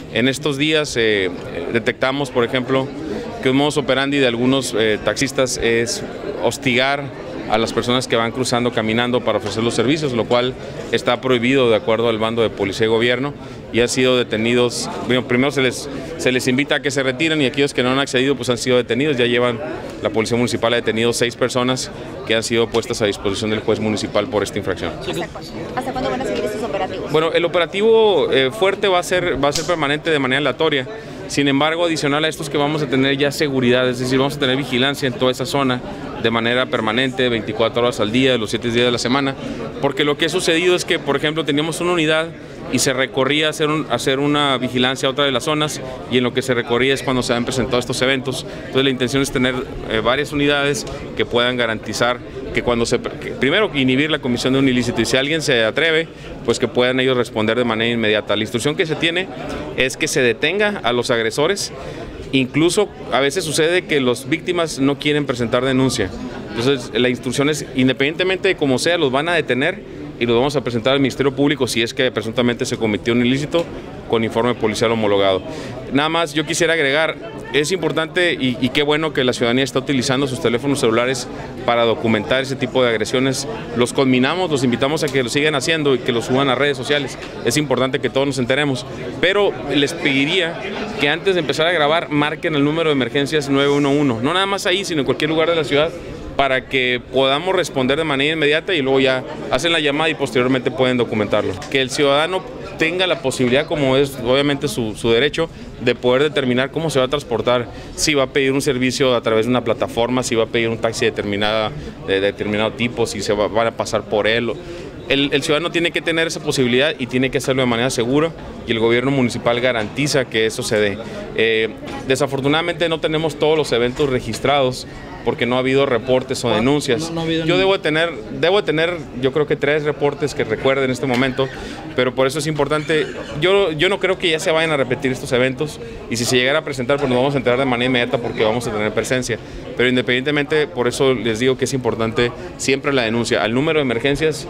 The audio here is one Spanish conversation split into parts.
En estos días detectamos, por ejemplo, que un modus operandi de algunos taxistas es hostigar a las personas que van cruzando caminando para ofrecer los servicios, lo cual está prohibido de acuerdo al bando de policía y gobierno, y han sido detenidos. Bueno, primero se les invita a que se retiren, y aquellos que no han accedido pues han sido detenidos. Ya la policía municipal ha detenido 6 personas que han sido puestas a disposición del juez municipal por esta infracción. ¿Hasta cuándo van a seguir estos operativos? Bueno, el operativo fuerte va a ser permanente de manera aleatoria. Sin embargo, adicional a estos que vamos a tener ya seguridad, es decir, vamos a tener vigilancia en toda esa zona de manera permanente, 24 horas al día, los 7 días de la semana, porque lo que ha sucedido es que, por ejemplo, teníamos una unidad y se recorría a hacer una vigilancia a otra de las zonas, y en lo que se recorría es cuando se han presentado estos eventos. Entonces la intención es tener varias unidades que puedan garantizar que primero inhibir la comisión de un ilícito, y si alguien se atreve, pues que puedan ellos responder de manera inmediata. La instrucción que se tiene es que se detenga a los agresores. Incluso a veces sucede que las víctimas no quieren presentar denuncia. Entonces la instrucción es, independientemente de cómo sea, los van a detener y los vamos a presentar al Ministerio Público si es que presuntamente se cometió un ilícito, con informe policial homologado. Nada más yo quisiera agregar, es importante y qué bueno que la ciudadanía está utilizando sus teléfonos celulares para documentar ese tipo de agresiones. Los conminamos, los invitamos a que lo sigan haciendo y que lo suban a redes sociales. Es importante que todos nos enteremos, pero les pediría que antes de empezar a grabar marquen el número de emergencias 911, no nada más ahí, sino en cualquier lugar de la ciudad, para que podamos responder de manera inmediata, y luego ya hacen la llamada y posteriormente pueden documentarlo. Que el ciudadano tenga la posibilidad, como es obviamente su derecho, de poder determinar cómo se va a transportar, si va a pedir un servicio a través de una plataforma, si va a pedir un taxi de determinado tipo, si van a pasar por él. El ciudadano tiene que tener esa posibilidad y tiene que hacerlo de manera segura, y el gobierno municipal garantiza que eso se dé. Desafortunadamente no tenemos todos los eventos registrados porque no ha habido reportes o denuncias. Yo debo de tener, yo creo que 3 reportes que recuerde en este momento, pero por eso es importante. Yo no creo que ya se vayan a repetir estos eventos, y si se llegara a presentar, pues nos vamos a enterar de manera inmediata porque vamos a tener presencia. Pero independientemente, por eso les digo que es importante siempre la denuncia al número de emergencias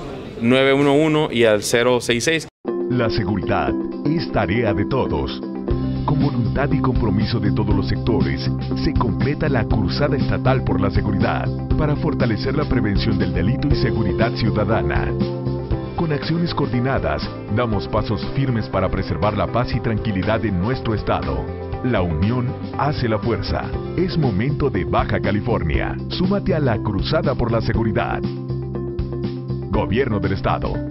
911 y al 066. La seguridad es tarea de todos. Con voluntad y compromiso de todos los sectores, se completa la Cruzada Estatal por la Seguridad para fortalecer la prevención del delito y seguridad ciudadana. Con acciones coordinadas, damos pasos firmes para preservar la paz y tranquilidad en nuestro estado. La unión hace la fuerza. Es momento de Baja California. Súmate a la Cruzada por la Seguridad. Gobierno del Estado.